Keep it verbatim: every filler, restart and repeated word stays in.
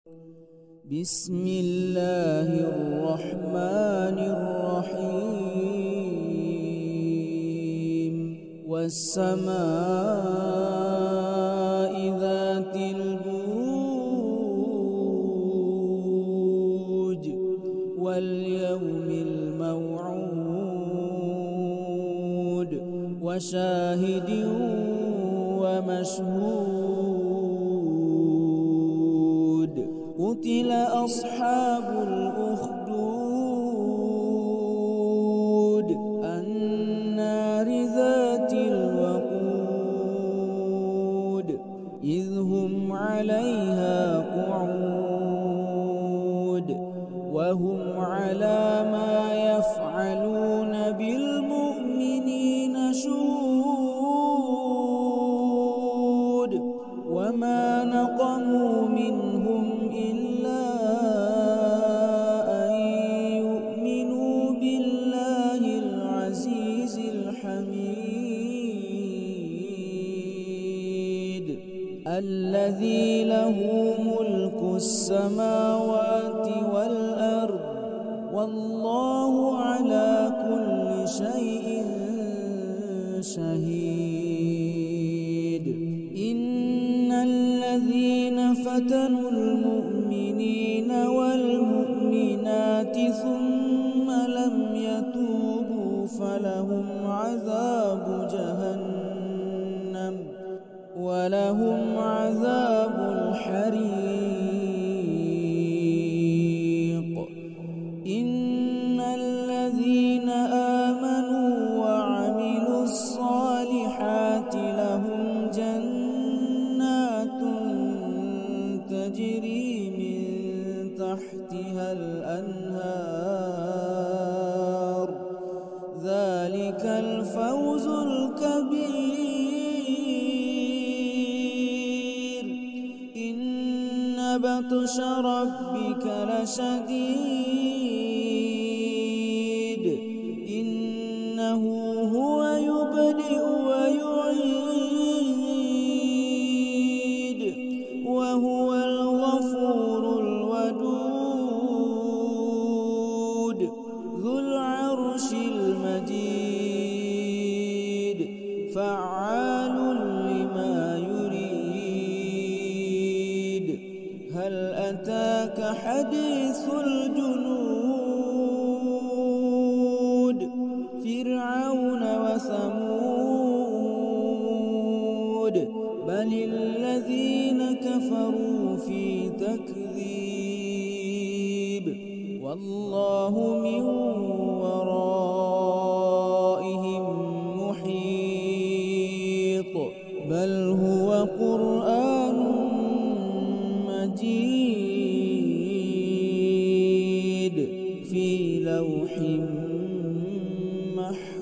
بسم الله الرحمن الرحيم والسماء ذات البروج واليوم الموعود وشاهد ومشهود قتل أصحاب الأخدود النار ذات الوقود إذ هم عليها قعود وهم على ما يفعلون بالمؤمنين شهود وما نقموا منهم إلا أن يؤمنوا بالله العزيز الحميد الذي له ملك السماوات والأرض والله على كل شيء شهيد إن الذين فتنوا المؤمنين والمؤمنات ثم لم يتوبوا فلهم عذاب جهنم ولهم عذاب الحريق إن الذين آمنوا وعملوا الصالحات لهم جنات تجري من تحتها الأنهار ذلك الفوز الكبير إن بطش ربك لشديد إنه هو يبدئ ويعيد وهو الغفور الودود ذو العرش المجيد فعال لما يريد هل أتاك حديث الجنود فرعون وثمود بل الذين كفروا في تكذيب والله من ورائهم محيط بل هو قرآن مجيد في لوح محفوظ.